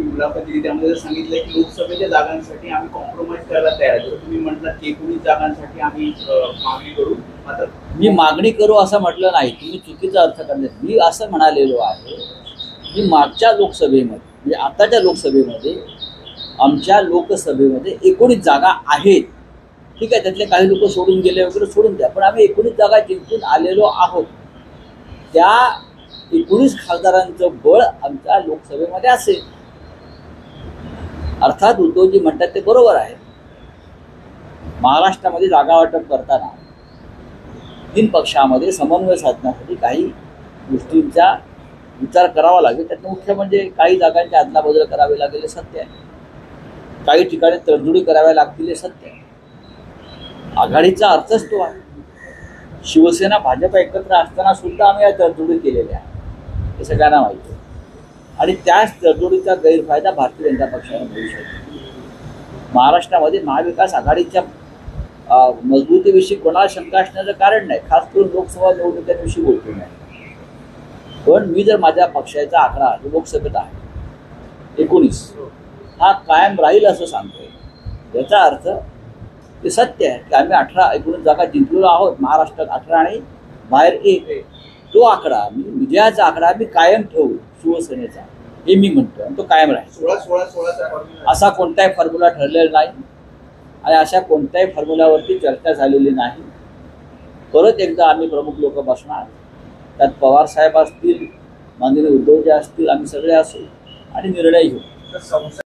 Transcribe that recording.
मुलाखत दिली त्यामध्ये सांगितलं की लोकसभेच्या जागांसाठी आम्ही कॉम्प्रोमाइज करायला तयार आहे. तुम्ही म्हटलं की 19 जागांसाठी आम्ही मागणी करू. आता मी मागणी करू असं म्हटलं नाही, तुम्ही चुकीचा अर्थ करण्यात. मी असं म्हणालेलो आहे की मागच्या लोकसभेमध्ये म्हणजे आताच्या लोकसभेमध्ये आमच्या लोकसभेमध्ये 19 जागा आहेत. ठीक आहे, त्यातले काही लोक सोडून गेले वगैरे सोडून द्या, पण आम्ही 19 जागा जिंकून आलेलो आहोत. त्या 19 खासदारांचं बळ आमच्या लोकसभेमध्ये असेल. अर्थात उद्धवजी म्हणतात ते बरोबर आहे. महाराष्ट्रामध्ये जागा वाटप करताना 3 पक्षामध्ये समन्वय साधण्यासाठी काही गोष्टींचा विचार करावा लागेल. त्यात मुख्य म्हणजे काही जागांची अदलाबदल करावी लागेल हे सत्य आहे. काही ठिकाणी तडजोडी कराव्या लागतील हे सत्य आहे. आघाडीचा अर्थच तो आहे. शिवसेना भाजप एकत्र असताना सुद्धा आम्ही या तडजोडी केलेल्या आहे, हे सगळ्यांना माहिती आहे. आणि त्याच तडजोडीचा गैरफायदा भारतीय जनता पक्षाने घेऊ शकतो. महाराष्ट्रामध्ये महाविकास आघाडीच्या मजबूतीविषयी कोणाला शंका असण्याचं कारण नाही, खास करून लोकसभा निवडणुकीविषयी बोलतो नाही. पण मी जर माझ्या पक्षाचा आकडा जो लोकसभेत आहे 19 हा कायम राहील असं सांगतोय, याचा अर्थ ते सत्य आहे की आम्ही 19 जागा जिंकलेलो आहोत. महाराष्ट्रात 18 आणि बाहेर 1. तो आकडा मी विजयाचा आकडा मी कायम ठेवू शिवसेनेचा, हे मी म्हणतो, आणि तो कायम राहील. 16 असा कोणताही फॉर्म्युला ठरलेला नाही आणि अशा कोणत्याही फॉर्म्युल्यावरती चर्चा झालेली नाही. परत एकदा आम्ही प्रमुख लोक बसणार, त्यात पवार साहेब असतील, माननीय उद्धवजी असतील, आम्ही सगळे असू आणि निर्णय घेऊ.